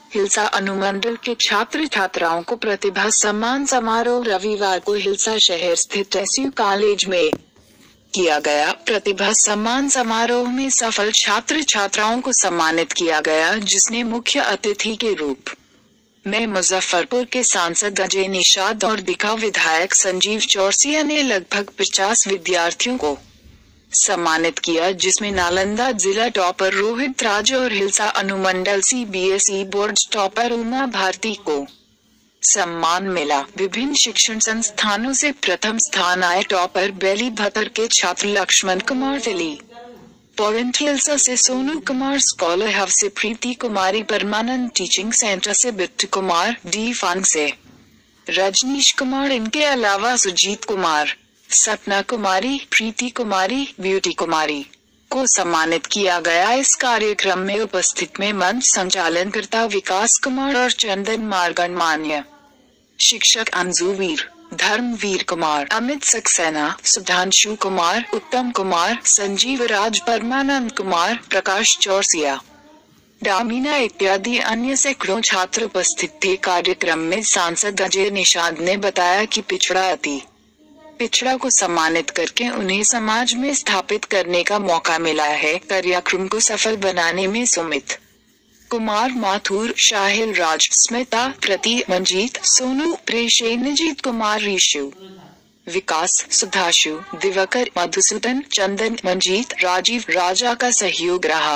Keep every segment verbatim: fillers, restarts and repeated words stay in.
हिलसा अनुमंडल के छात्र छात्राओं को प्रतिभा सम्मान समारोह रविवार को हिलसा शहर स्थित एसयू कॉलेज में किया गया। प्रतिभा सम्मान समारोह में सफल छात्र छात्राओं को सम्मानित किया गया, जिसने मुख्य अतिथि के रूप में मुजफ्फरपुर के सांसद अजय निषाद और दिखा विधायक संजीव चौरसिया ने लगभग पचास विद्यार्थियों को सम्मानित किया, जिसमें नालंदा जिला टॉपर रोहित राज और हिलसा अनुमंडल CBSE board topper Uma Bharti को सम्मान मिला। विभिन्न शिक्षण संस्थानों से प्रथम स्थान आए टॉपर बेली भतर के छात्र लक्ष्मण कुमार दिल्ली पॉइंट, हिलसा से सोनू कुमार स्कॉलर हब से प्रीति कुमारी, परमानंद टीचिंग सेंटर से बिट्टू कुमार, डी फांग से रजनीश कुमार, इनके अलावा सुजीत कुमार, सपना कुमारी, प्रीति कुमारी, ब्यूटी कुमारी को सम्मानित किया गया। इस कार्यक्रम में उपस्थित में मंच संचालनकर्ता विकास कुमार और चंदन मार्गणमान्य शिक्षक अंजुवीर, धर्मवीर कुमार, अमित सक्सेना, सुधांशु कुमार, उत्तम कुमार, संजीव राज, परमानंद कुमार, प्रकाश चौरसिया, डामिना इत्यादि अन्य सैकड़ों छात्र उपस्थित थे। कार्यक्रम में सांसद अजय निषाद ने बताया कि पिछड़ा अति पिछड़ा को सम्मानित करके उन्हें समाज में स्थापित करने का मौका मिला है। कार्यक्रम को सफल बनाने में सुमित कुमार माथुर, शाहिल राज, स्मिता, प्रति, मंजीत, सोनू, प्रेशेनजीत कुमार, ऋषु, विकास, सुधाशु, दिवाकर, मधुसूदन, चंदन, मंजीत, राजीव, राजा का सहयोग रहा।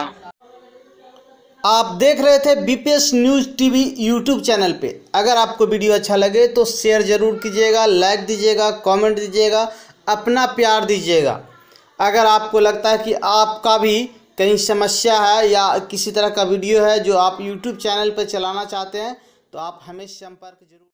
आप देख रहे थे BPS news TV YouTube channel पे। अगर आपको वीडियो अच्छा लगे तो शेयर ज़रूर कीजिएगा, लाइक दीजिएगा, कमेंट दीजिएगा, अपना प्यार दीजिएगा। अगर आपको लगता है कि आपका भी कहीं समस्या है या किसी तरह का वीडियो है जो आप यूट्यूब चैनल पर चलाना चाहते हैं तो आप हमें संपर्क जरूर